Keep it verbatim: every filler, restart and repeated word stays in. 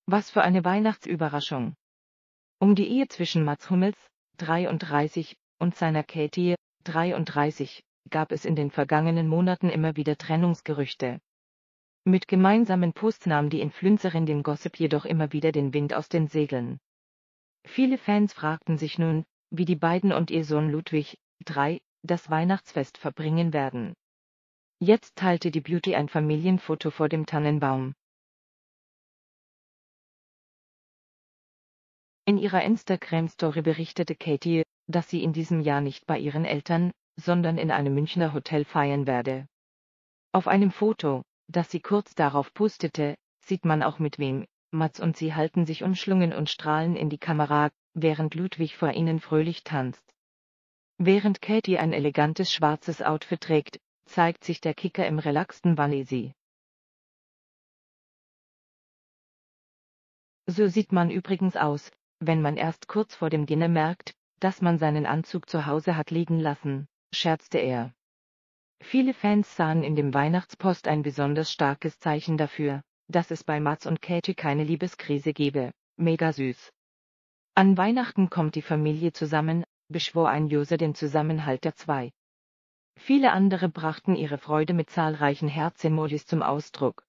Was für eine Weihnachtsüberraschung. Um die Ehe zwischen Mats Hummels, dreiunddreißig, und seiner Katie, dreiunddreißig, gab es in den vergangenen Monaten immer wieder Trennungsgerüchte. Mit gemeinsamen Posts nahm die Influencerin den Gossip jedoch immer wieder den Wind aus den Segeln. Viele Fans fragten sich nun, wie die beiden und ihr Sohn Ludwig, drei, das Weihnachtsfest verbringen werden. Jetzt teilte die Beauty ein Familienfoto vor dem Tannenbaum. In ihrer Instagram-Story berichtete Katie, dass sie in diesem Jahr nicht bei ihren Eltern, sondern in einem Münchner Hotel feiern werde. Auf einem Foto, das sie kurz darauf postete, sieht man auch mit wem. Mats und sie halten sich umschlungen und strahlen in die Kamera, während Ludwig vor ihnen fröhlich tanzt. Während Katie ein elegantes schwarzes Outfit trägt, zeigt sich der Kicker im relaxten Onesie. So sieht man übrigens aus, wenn man erst kurz vor dem Dinner merkt, dass man seinen Anzug zu Hause hat liegen lassen, scherzte er. Viele Fans sahen in dem Weihnachtspost ein besonders starkes Zeichen dafür, dass es bei Mats und Katie keine Liebeskrise gebe. Mega süß. An Weihnachten kommt die Familie zusammen, beschwor ein User den Zusammenhalt der zwei. Viele andere brachten ihre Freude mit zahlreichen Herz-Emojis zum Ausdruck.